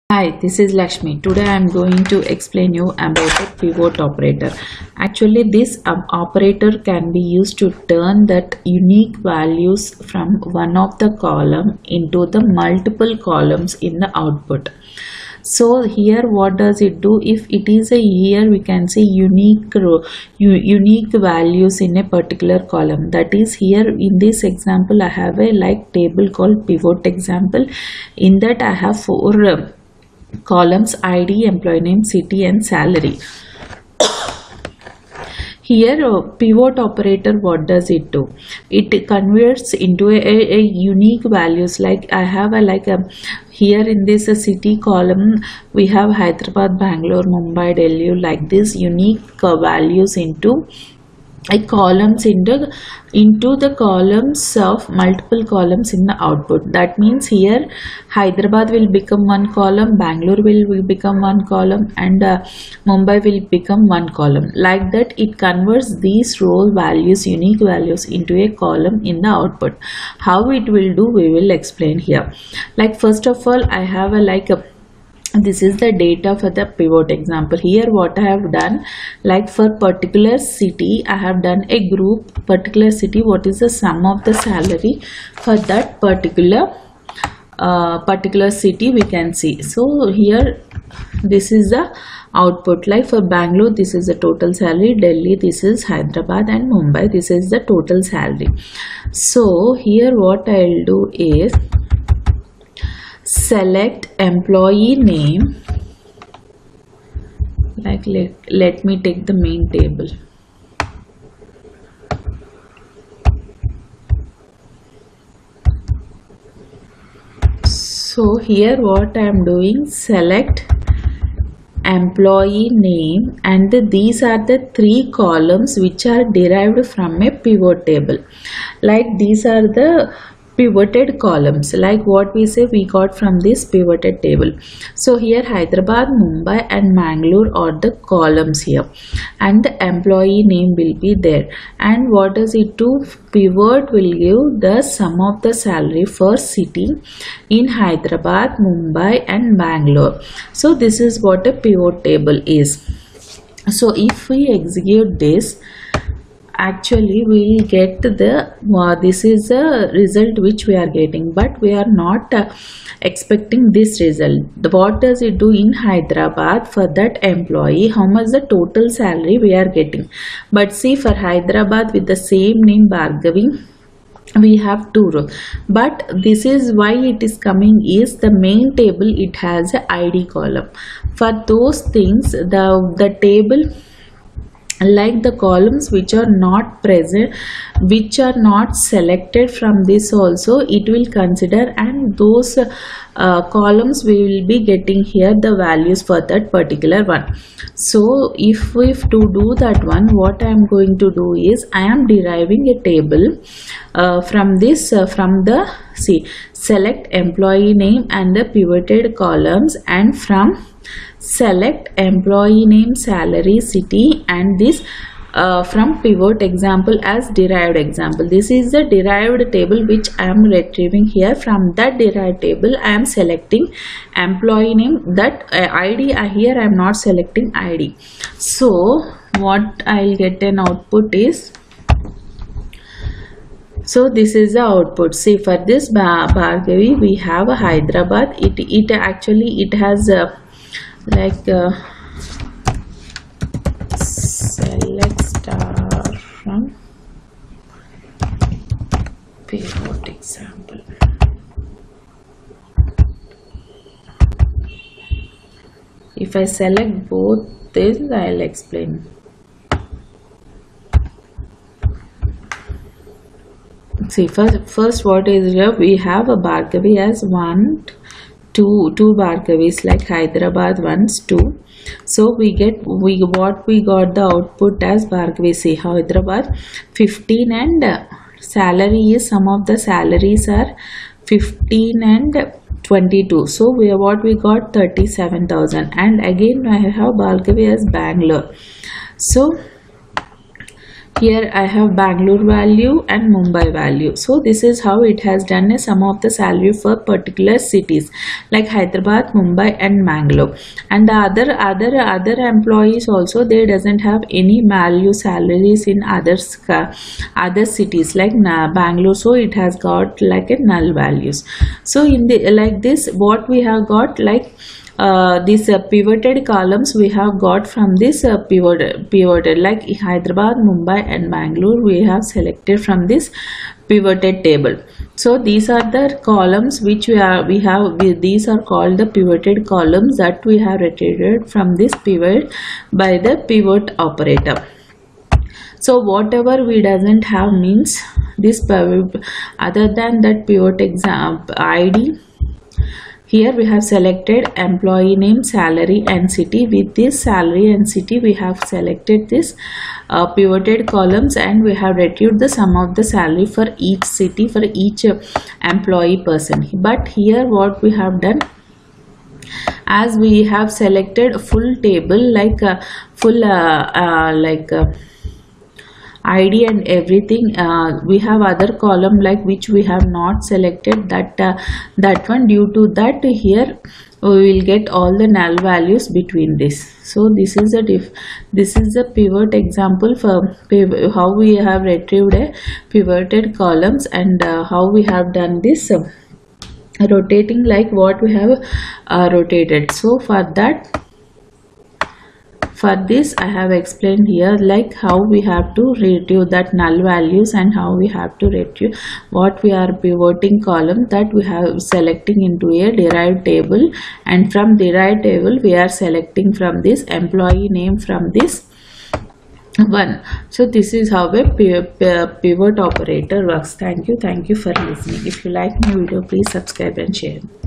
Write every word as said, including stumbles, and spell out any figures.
Hi, this is Lakshmi. Today I am going to explain you about a pivot operator. Actually, this um, operator can be used to turn that unique values from one of the column into the multiple columns in the output. So here what does it do? If it is a here we can say unique row, unique values in a particular column. That is here in this example I have a like table called pivot example. In that I have four uh, columns: I D, employee name, city and salary. Here uh, pivot operator, what does it do? It converts into a, a, a unique values. Like I have a like a here in this a city column we have Hyderabad, Bangalore, Mumbai, Delhi, like this unique uh, values into a columns into into the columns of multiple columns in the output. That means here Hyderabad will become one column, Bangalore will, will become one column, and uh, Mumbai will become one column. Like that it converts these row values, unique values, into a column in the output. How it will do, we will explain here. Like first of all I have a like a this is the data for the pivot example. Here what I have done, like for particular city I have done a group particular city, what is the sum of the salary for that particular uh, particular city we can see. So here this is the output. Like for Bangalore this is the total salary, Delhi this is Hyderabad, and Mumbai this is the total salary. So here what I will do is select employee name. Like let, let me take the main table. So here what I am doing, select employee name, and the, these are the three columns which are derived from a pivot table. Like these are the pivoted columns, like what we say we got from this pivoted table. So here Hyderabad, Mumbai and Mangalore are the columns here, and the employee name will be there. And what does it do? Pivot will give the sum of the salary for city in Hyderabad, Mumbai and Bangalore. So this is what a pivot table is. So if we execute this, actually we will get the uh, this is the result which we are getting, but we are not uh, expecting this result. What does it do? In Hyderabad for that employee, how much the total salary we are getting. But see, for Hyderabad with the same name Bhargavi we have two rows, but this is why it is coming is the main table it has a I D column. For those things the the table, like the columns which are not present, which are not selected from this also it will consider, and those uh, columns we will be getting here the values for that particular one. So if we to do that one, what I am going to do is I am deriving a table uh, from this uh, from the see select employee name and the pivoted columns, and from select employee name, salary, city, and this uh, from pivot example as derived example. This is the derived table which I am retrieving here. From that derived table I am selecting employee name, that uh, I D uh, here I am not selecting I D. So what I will get an output is, so this is the output. See, for this Bhargavi we have a Hyderabad. It, it actually it has a like uh, select star from pivot example. If I select both this, I'll explain. See, first, first what is here, we have a Bhargavi as one two two Bhargavis, like Hyderabad ones two. So we get we what we got the output as Bhargavi. See, Hyderabad fifteen, and uh, salary is some of the salaries are fifteen and twenty-two. So we what we got thirty-seven thousand, and again I have Bhargavi as Bangalore. So Here I have Bangalore value and Mumbai value. So this is how it has done a sum of the salary for particular cities like Hyderabad, Mumbai and Bangalore. And the other other other employees also, they doesn't have any value salaries in others other cities like Bangalore. So it has got like a null values. So in the like this, what we have got like Uh, these uh, pivoted columns we have got from this uh, pivot pivoted like Hyderabad, Mumbai and Bangalore we have selected from this pivoted table. So these are the columns which we are we have we, these are called the pivoted columns that we have retrieved from this pivot by the pivot operator. So whatever we doesn't have means this other than that pivot exam I D. Here we have selected employee name, salary and city. With this salary and city we have selected this uh, pivoted columns and we have retrieved the sum of the salary for each city, for each uh, employee person. But here what we have done, as we have selected a full table like a full uh, uh, like uh, I D and everything, uh, we have other column like which we have not selected that uh, that one. Due to that, here we will get all the null values between this. So this is a diff this is a pivot example for how we have retrieved a pivoted columns and uh, how we have done this uh, rotating like what we have uh, rotated. So for that, for this I have explained here like how we have to retrieve that null values and how we have to retrieve what we are pivoting column that we have selecting into a derived table, and from derived table we are selecting from this employee name from this one. So this is how a pivot operator works. Thank you. Thank you for listening. If you like my video, please subscribe and share.